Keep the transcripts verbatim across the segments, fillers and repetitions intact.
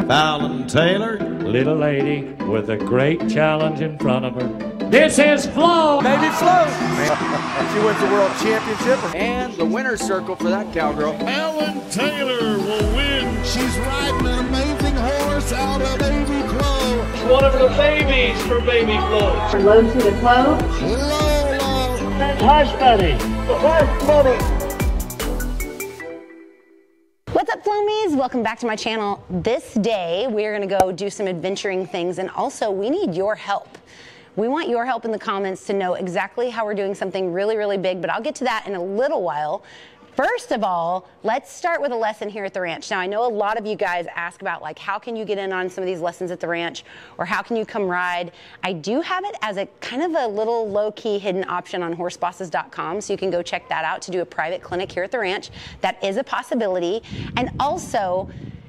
Fallon Taylor. Little lady with a great challenge in front of her. This is Flo. Baby Flo. She wins the world championship. And the winner's circle for that cowgirl. Fallon Taylor will win. She's riding an amazing horse out of Baby Flo. One of the babies for Baby Flo. Low to the clove. Low, low. Hush, buddy. Hush, buddy. What's up, Flomies? Welcome back to my channel. This day, we're gonna go do some adventuring things, and also we need your help. We want your help in the comments to know exactly how we're doing something really, really big, but I'll get to that in a little while. First of all, let's start with a lesson here at the ranch. Now, I know a lot of you guys ask about, like, how can you get in on some of these lessons at the ranch, or how can you come ride? I do have it as a kind of a little low-key hidden option on horse bosses dot com, so you can go check that out to do a private clinic here at the ranch. That is a possibility. And also,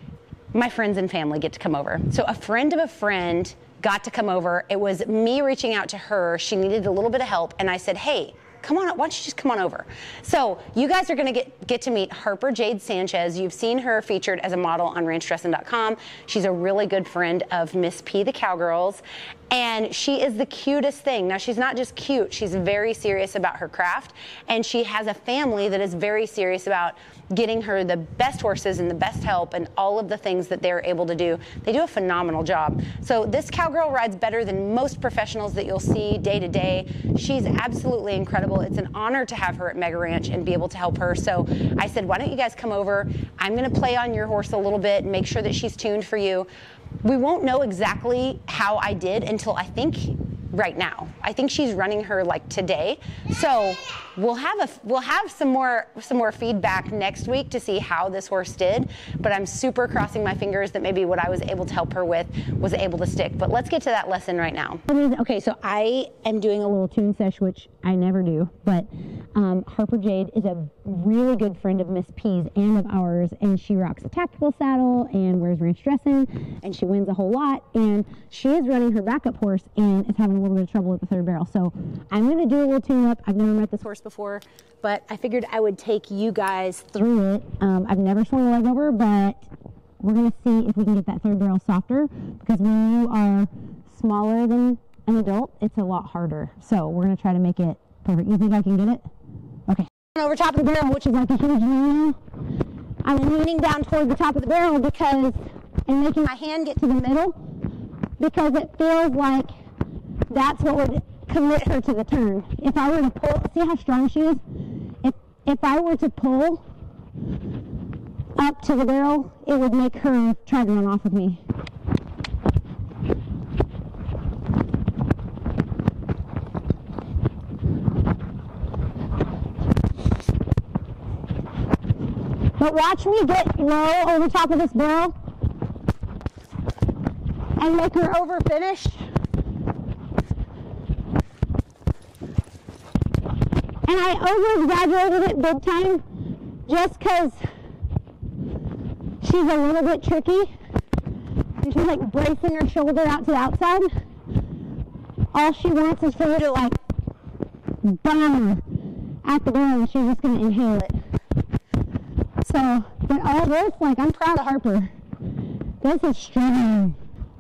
my friends and family get to come over. So a friend of a friend got to come over. It was me reaching out to her. She needed a little bit of help, and I said, hey, come on, why don't you just come on over? So you guys are gonna get, get to meet Harper Jade Sanchez. You've seen her featured as a model on ranch dressin dot com. She's a really good friend of Miss P, the Cowgirls, and she is the cutest thing. Now, she's not just cute, she's very serious about her craft, and she has a family that is very serious about getting her the best horses and the best help and all of the things that they're able to do. They do a phenomenal job. So this cowgirl rides better than most professionals that you'll see day to day. She's absolutely incredible. It's an honor to have her at Mega Ranch and be able to help her. So I said, why don't you guys come over? I'm gonna play on your horse a little bit and make sure that she's tuned for you. We won't know exactly how I did until I think right now. I think she's running her like today. So we'll have a we'll have some more some more feedback next week to see how this horse did, but I'm super crossing my fingers that maybe what I was able to help her with was able to stick. But let's get to that lesson right now. Okay, so I am doing a little tune sesh, which I never do, but um, Harper Jade is a really good friend of Miss P's and of ours, and she rocks a tactical saddle and wears ranch dressing, and she wins a whole lot, and she is running her backup horse and is having a little bit of trouble at the third barrel. So I'm going to do a little tune up. I've never met this horse before, but I figured I would take you guys through it. Um, I've never swung a leg over, but we're going to see if we can get that third barrel softer, because when you are smaller than an adult, it's a lot harder. So we're going to try to make it perfect. You think I can get it? Okay. Over top of the barrel, which is like a huge no. I'm leaning down toward the top of the barrel because, and making my hand get to the middle, because it feels like that's what would commit her to the turn. If I were to pull, see how strong she is? If, if I were to pull up to the barrel, it would make her try to run off with me. But watch me get low over top of this barrel and make her over finish. And I over-exaggerated it big time just because she's a little bit tricky. And she's like bracing her shoulder out to the outside. All she wants is for you to like bomb her at the barrel, and she's just going to inhale it. So, but all this, like, I'm proud of Harper. This is strong.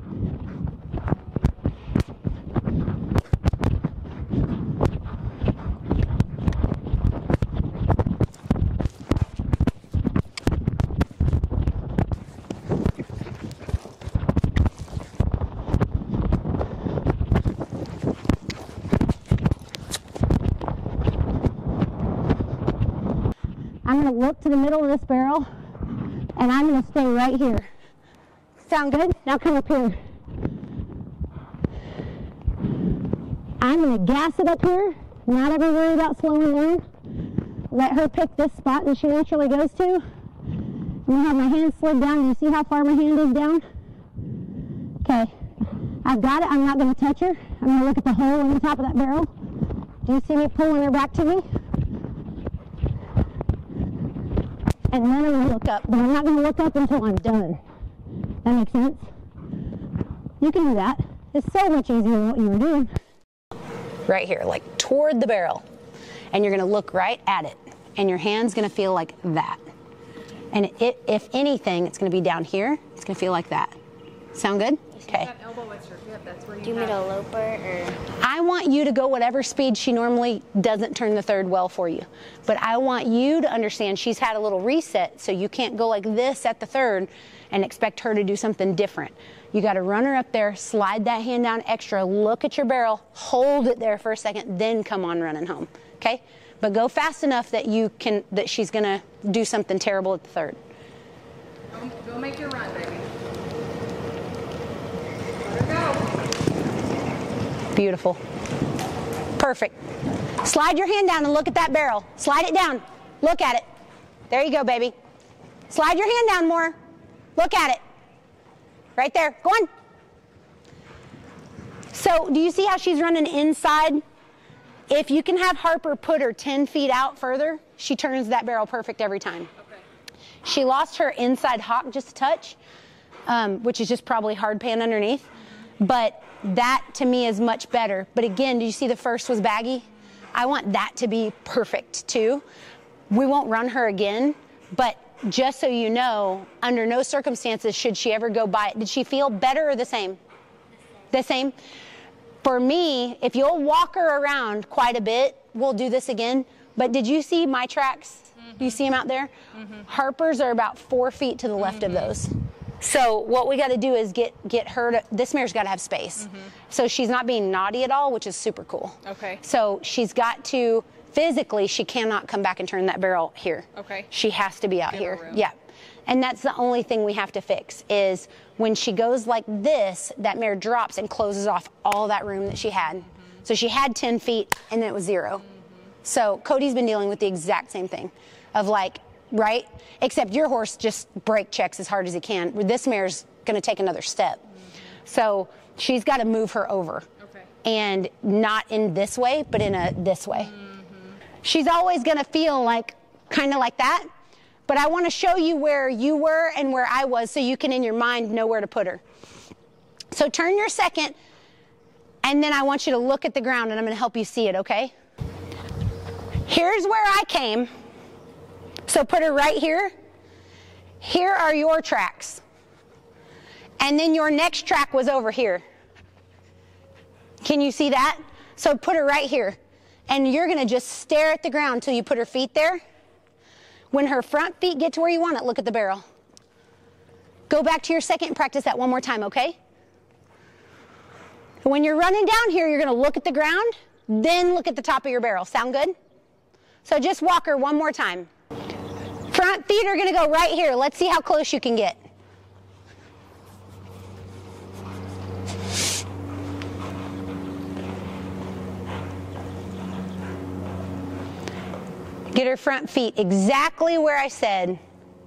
I'm going to look to the middle of this barrel, and I'm going to stay right here. Sound good? Now come up here. I'm going to gas it up here, not ever worry about slowing down. Let her pick this spot that she naturally goes to. I'm going to have my hand slid down. Do you see how far my hand is down? Okay. I've got it. I'm not going to touch her. I'm going to look at the hole in the top of that barrel. Do you see me pulling her back to me? And then I'm going to look up, but I'm not going to look up until I'm done. That makes sense? You can do that. It's so much easier than what you were doing. Right here, like toward the barrel. And you're going to look right at it. And your hand's going to feel like that. And it, if anything, it's going to be down here. It's going to feel like that. Sound good? Okay. Do you mean a loper or? I want you to go whatever speed she normally doesn't turn the third well for you. But I want you to understand she's had a little reset, so you can't go like this at the third and expect her to do something different. You got to run her up there, slide that hand down extra, look at your barrel, hold it there for a second, then come on running home. Okay? But go fast enough that you can that she's going to do something terrible at the third. Go, go make your run, baby. Let her go. Beautiful. Perfect. Slide your hand down and look at that barrel. Slide it down. Look at it. There you go, baby. Slide your hand down more. Look at it. Right there. Go on. So, do you see how she's running inside? If you can have Harper put her ten feet out further, she turns that barrel perfect every time. Okay. She lost her inside hock just a touch, um, which is just probably hard pan underneath. But that, to me, is much better. But again, do you see the first was baggy? I want that to be perfect, too. We won't run her again, but just so you know, under no circumstances should she ever go by it. Did she feel better or the same? The same? For me, if you'll walk her around quite a bit, we'll do this again. But did you see my tracks? Mm-hmm. Do you see them out there? Mm-hmm. Harper's are about four feet to the left mm-hmm. of those. So what we got to do is get get her to, this mare's got to have space. Mm-hmm. So she's not being naughty at all, which is super cool. Okay. So she's got to, physically, she cannot come back and turn that barrel here. Okay. She has to be out Give here. Yeah. And that's the only thing we have to fix is when she goes like this, that mare drops and closes off all that room that she had. Mm-hmm. So she had ten feet and then it was zero. Mm-hmm. So Cody's been dealing with the exact same thing of like, right? Except your horse just brake checks as hard as he can. This mare's going to take another step. Mm-hmm. So she's got to move her over. Okay. And not in this way, but in a this way. Mm-hmm. She's always going to feel like, kind of like that. But I want to show you where you were and where I was so you can in your mind know where to put her. So turn your second, and then I want you to look at the ground, and I'm going to help you see it, okay? Here's where I came. So put her right here. Here are your tracks. And then your next track was over here. Can you see that? So put her right here. And you're going to just stare at the ground until you put her feet there. When her front feet get to where you want it, look at the barrel. Go back to your second and practice that one more time, okay? When you're running down here, you're going to look at the ground, then look at the top of your barrel. Sound good? So just walk her one more time. Front feet are going to go right here. Let's see how close you can get. Get her front feet exactly where I said.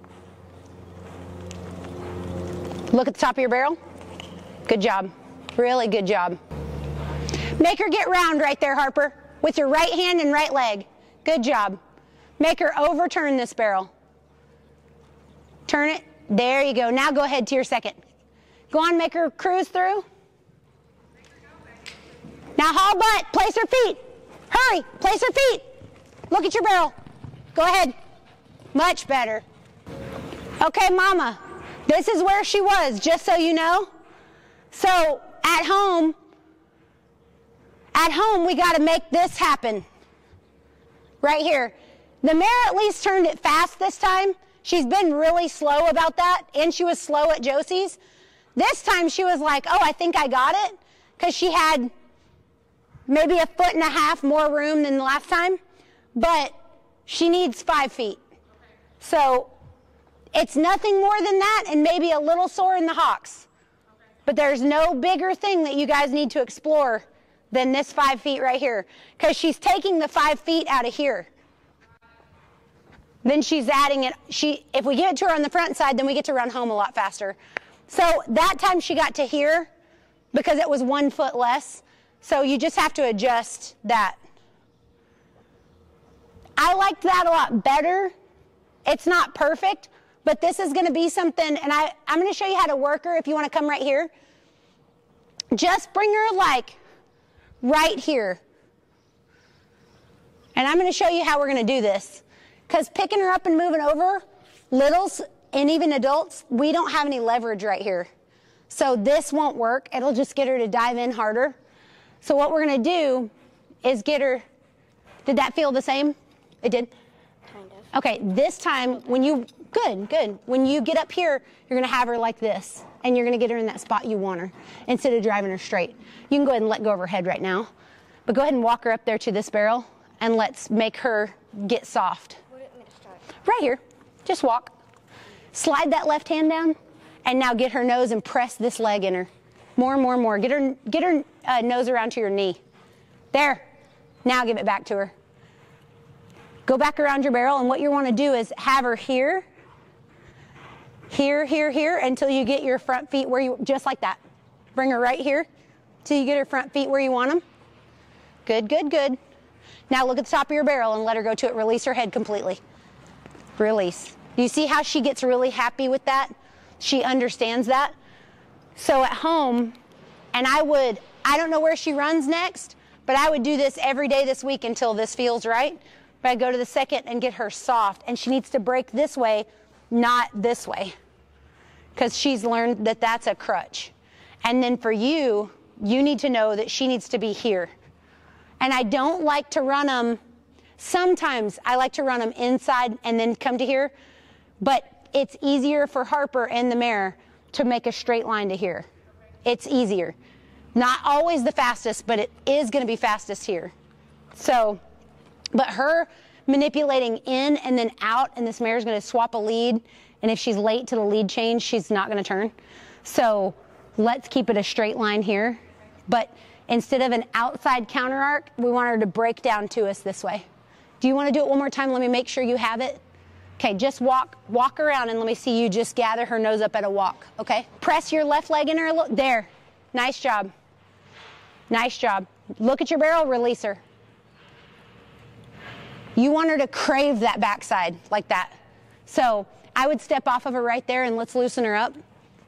Look at the top of your barrel. Good job. Really good job. Make her get round right there, Harper, with your right hand and right leg. Good job. Make her overturn this barrel. Turn it. There you go. Now go ahead to your second. Go on, make her cruise through. Now haul butt. Place her feet. Hurry. Place her feet. Look at your barrel. Go ahead. Much better. Okay, Mama, this is where she was, just so you know. So at home, at home, we got to make this happen. Right here. The mare at least turned it fast this time. She's been really slow about that, and she was slow at Josie's. This time she was like, oh, I think I got it, because she had maybe a foot and a half more room than the last time. But she needs five feet. So it's nothing more than that and maybe a little sore in the hocks. But there's no bigger thing that you guys need to explore than this five feet right here. Because she's taking the five feet out of here. Then she's adding it. She, if we give it to her on the front side, then we get to run home a lot faster. So that time she got to here because it was one foot less. So you just have to adjust that. I liked that a lot better. It's not perfect, but this is going to be something, and I, I'm going to show you how to work her if you want to come right here. Just bring her like right here. And I'm going to show you how we're going to do this. Because picking her up and moving over, littles and even adults, we don't have any leverage right here. So this won't work. It'll just get her to dive in harder. So what we're gonna do is get her, did that feel the same? It did? Kind of. Okay, this time when you, good, good. When you get up here, you're gonna have her like this, and you're gonna get her in that spot you want her, instead of driving her straight. You can go ahead and let go of her head right now, but go ahead and walk her up there to this barrel, and let's make her get soft. Where do you want me to start? Right here, just walk. Slide that left hand down, and now get her nose and press this leg in her. More and more and more. Get her, get her uh, nose around to your knee. There. Now give it back to her. Go back around your barrel, and what you want to do is have her here, here, here, here, until you get your front feet where you, just like that. Bring her right here till you get her front feet where you want them. Good, good, good. Now look at the top of your barrel and let her go to it. Release her head completely. Release. You see how she gets really happy with that? She understands that. So at home, and I would, I don't know where she runs next, but I would do this every day this week until this feels right. But I'd go to the second and get her soft, and she needs to break this way, not this way, because she's learned that that's a crutch. And then for you, you need to know that she needs to be here. And I don't like to run them, sometimes I like to run them inside and then come to here, but it's easier for Harper and the mare to make a straight line to here. It's easier. Not always the fastest, but it is going to be fastest here. So, but her manipulating in and then out, and this mare is going to swap a lead, and if she's late to the lead change, she's not going to turn. So let's keep it a straight line here. But instead of an outside counter arc, we want her to break down to us this way. Do you want to do it one more time? Let me make sure you have it. Okay, just walk, walk around, and let me see you just gather her nose up at a walk, okay? Press your left leg in her, look, there. Nice job. Nice job. Look at your barrel, release her. You want her to crave that backside, like that. So I would step off of her right there, and let's loosen her up.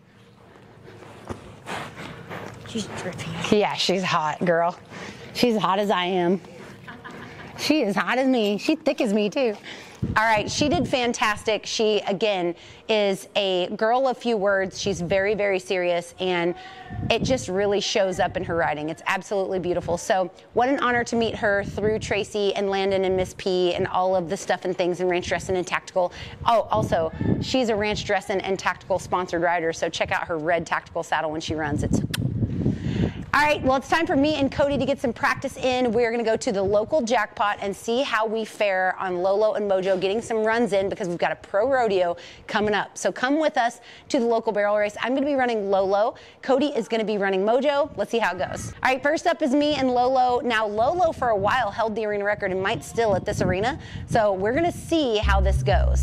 She's dripping. Yeah, she's hot, girl. She's hot as I am. She is hot as me. She's thick as me, too. All right, she did fantastic. She, again, is a girl of few words. She's very, very serious, and it just really shows up in her riding. It's absolutely beautiful. So what an honor to meet her through Tracy and Landon and Miss P and all of the stuff and things in Ranch Dressin' and Tactical. Oh, also, she's a Ranch Dressin' and Tactical sponsored rider, so check out her red tactical saddle when she runs. It's all right, well, it's time for me and Cody to get some practice in. We're going to go to the local jackpot and see how we fare on Lolo and Mojo getting some runs in, because we've got a pro rodeo coming up. So come with us to the local barrel race. I'm going to be running Lolo. Cody is going to be running Mojo. Let's see how it goes. All right, first up is me and Lolo. Now, Lolo for a while held the arena record and might still at this arena. So we're going to see how this goes.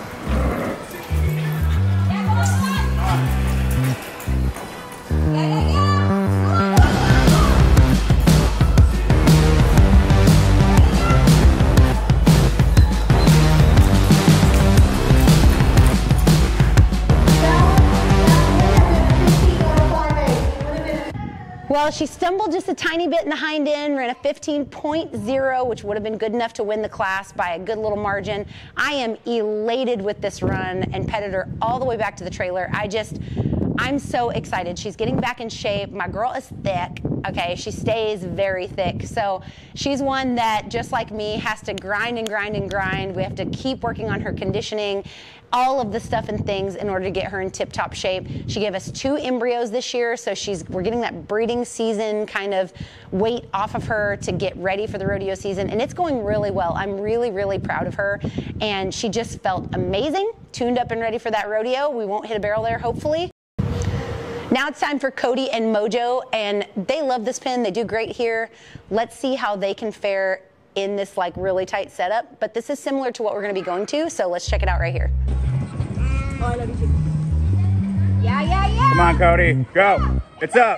Well, she stumbled just a tiny bit in the hind end, ran a fifteen point oh, which would have been good enough to win the class by a good little margin. I am elated with this run and petted her all the way back to the trailer. I just, I'm so excited. She's getting back in shape. My girl is thick, okay? She stays very thick. So she's one that, just like me, has to grind and grind and grind. We have to keep working on her conditioning, all of the stuff and things in order to get her in tip-top shape. She gave us two embryos this year, so she's we're getting that breeding season kind of weight off of her to get ready for the rodeo season, and it's going really well. I'm really, really proud of her, and she just felt amazing, tuned up and ready for that rodeo. We won't hit a barrel there, hopefully. Now it's time for Cody and Mojo, and they love this pen. They do great here. Let's see how they can fare in this like really tight setup, but this is similar to what we're going to be going to, so let's check it out right here. Oh, I love you too. Yeah, yeah, yeah. Come on, Cody. Go. It's up.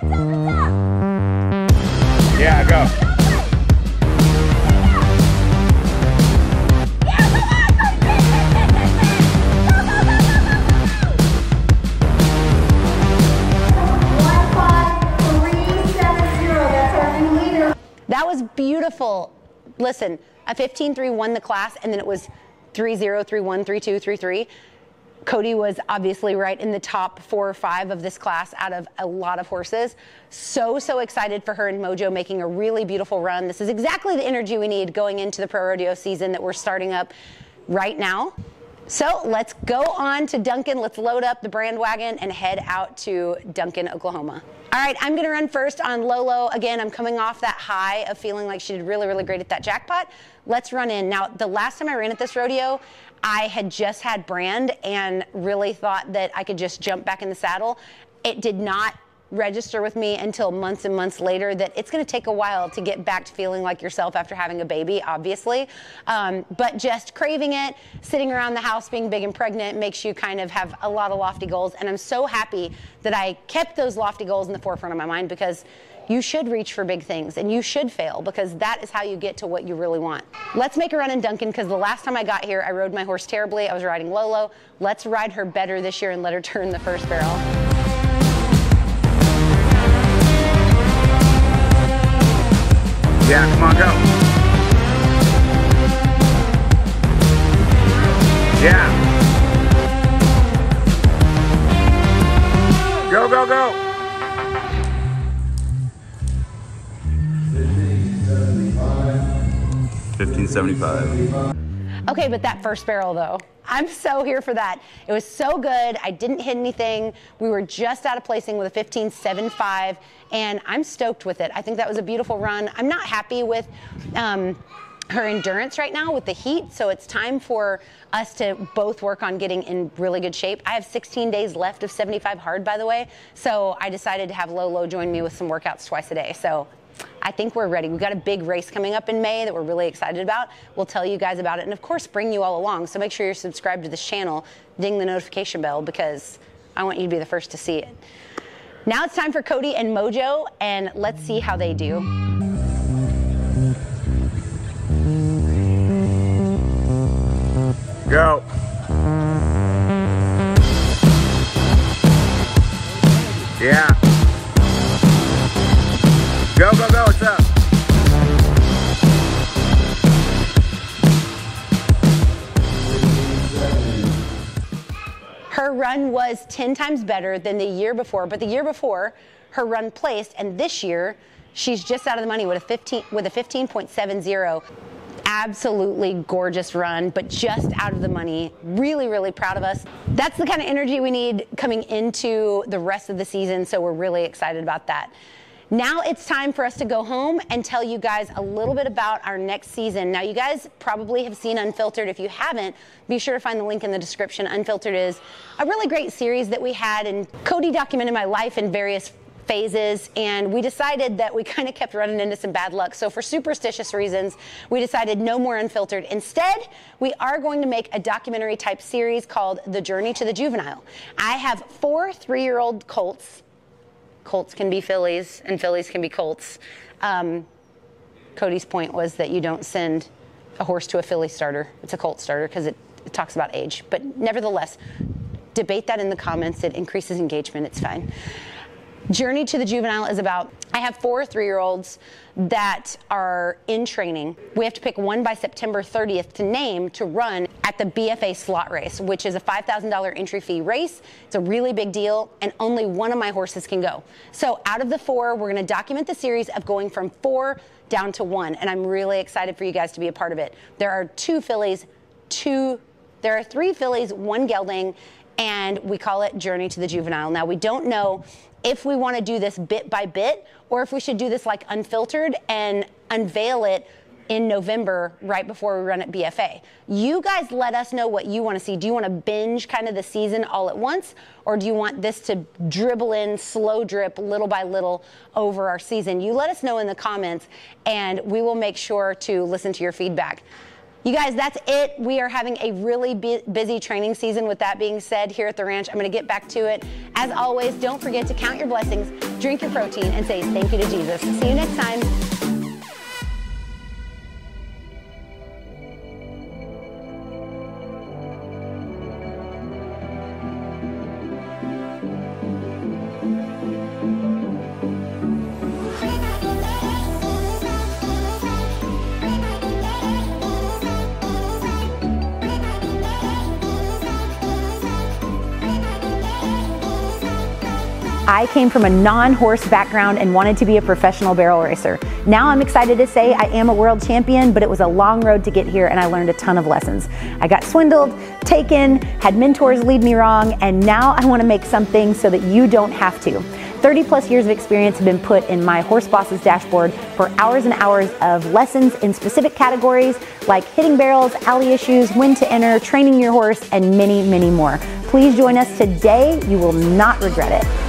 Yeah, go. That was beautiful. Listen, a fifteen three won the class, and then it was three zero, three one, three two, three three. Cody was obviously right in the top four or five of this class out of a lot of horses. So, so excited for her and Mojo making a really beautiful run. This is exactly the energy we need going into the pro rodeo season that we're starting up right now. So let's go on to Duncan. Let's load up the brand wagon and head out to Duncan, Oklahoma. All right, I'm gonna run first on Lolo. Again, I'm coming off that high of feeling like she did really, really great at that jackpot. Let's run in. Now, the last time I ran at this rodeo, I had just had Brand and really thought that I could just jump back in the saddle. It did not register with me until months and months later that it's going to take a while to get back to feeling like yourself after having a baby, obviously. Um, but just craving it, sitting around the house being big and pregnant makes you kind of have a lot of lofty goals. And I'm so happy that I kept those lofty goals in the forefront of my mind, because you should reach for big things and you should fail, because that is how you get to what you really want. Let's make a run in Duncan, because the last time I got here, I rode my horse terribly. I was riding Lolo. Let's ride her better this year and let her turn the first barrel. Yeah, come on, go. Yeah. Go, go, go. fifteen seventy-five. Okay, but that first barrel though, I'm so here for that. It was so good. I didn't hit anything. We were just out of placing with a fifteen seventy-five, and I'm stoked with it. I think that was a beautiful run. I'm not happy with um, her endurance right now with the heat, so it's time for us to both work on getting in really good shape. I have sixteen days left of seventy-five hard, by the way, so I decided to have Lolo join me with some workouts twice a day. So I think we're ready. We've got a big race coming up in May that we're really excited about. We'll tell you guys about it and, of course, bring you all along. So make sure you're subscribed to this channel, ding the notification bell, because I want you to be the first to see it. Now it's time for Cody and Mojo, and let's see how they do. Go. Yeah. Go, go, go, what's up? Her run was ten times better than the year before, but the year before, her run placed, and this year, she's just out of the money with a fifteen with a fifteen point seven zero. Absolutely gorgeous run, but just out of the money. Really, really proud of us. That's the kind of energy we need coming into the rest of the season, so we're really excited about that. Now it's time for us to go home and tell you guys a little bit about our next season. Now, you guys probably have seen Unfiltered. If you haven't, be sure to find the link in the description. Unfiltered is a really great series that we had, and Cody documented my life in various phases, and we decided that we kind of kept running into some bad luck. So for superstitious reasons, we decided no more Unfiltered. Instead, we are going to make a documentary type series called The Journey to the Juvenile. I have four three-year-old colts. Colts can be fillies, and fillies can be colts. Um, Cody's point was that you don't send a horse to a filly starter. It's a colt starter because it, it talks about age. But nevertheless, debate that in the comments. It increases engagement. It's fine. Journey to the Juvenile is about, I have four three-year-olds that are in training. We have to pick one by September thirtieth to name to run at the B F A slot race, which is a five thousand dollar entry fee race. It's a really big deal, and only one of my horses can go. So out of the four, we're gonna document the series of going from four down to one, and I'm really excited for you guys to be a part of it. There are two fillies, two, there are three fillies, one gelding, and we call it Journey to the Juvenile. Now, we don't know if we want to do this bit by bit, or if we should do this like Unfiltered and unveil it in November right before we run at B F A. You guys let us know what you want to see. Do you want to binge kind of the season all at once, or do you want this to dribble in, slow drip, little by little over our season? You let us know in the comments, and we will make sure to listen to your feedback. You guys, that's it. We are having a really bu busy training season. With that being said, here at the ranch, I'm going to get back to it. As always, don't forget to count your blessings, drink your protein, and say thank you to Jesus. See you next time. I came from a non-horse background and wanted to be a professional barrel racer. Now I'm excited to say I am a world champion, but it was a long road to get here and I learned a ton of lessons. I got swindled, taken, had mentors lead me wrong, and now I want to make something so that you don't have to. thirty plus years of experience have been put in my Horse Bosses dashboard for hours and hours of lessons in specific categories like hitting barrels, alley issues, when to enter, training your horse, and many, many more. Please join us today. You will not regret it.